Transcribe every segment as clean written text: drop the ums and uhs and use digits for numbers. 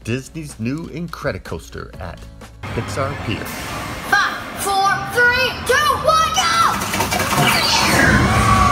Disney's new Incredicoaster at Pixar Pier. 5, 4, 3, 2, 1, go!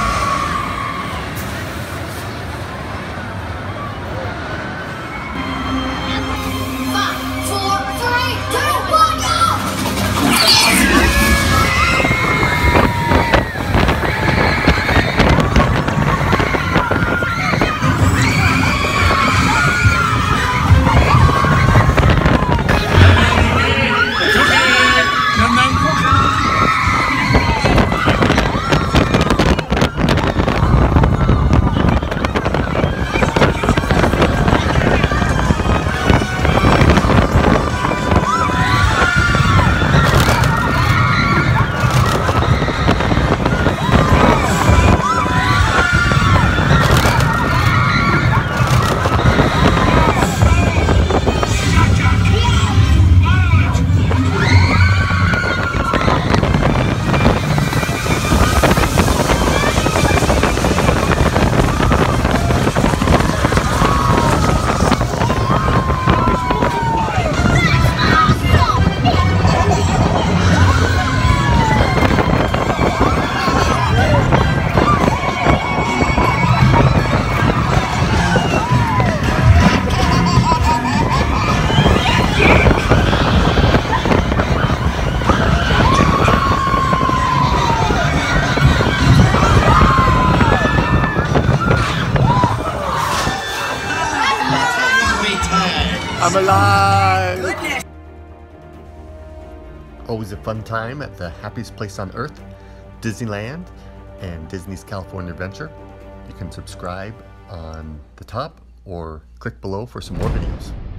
I'm alive! Always a fun time at the happiest place on earth, Disneyland and Disney's California Adventure. You can subscribe on the top or click below for some more videos.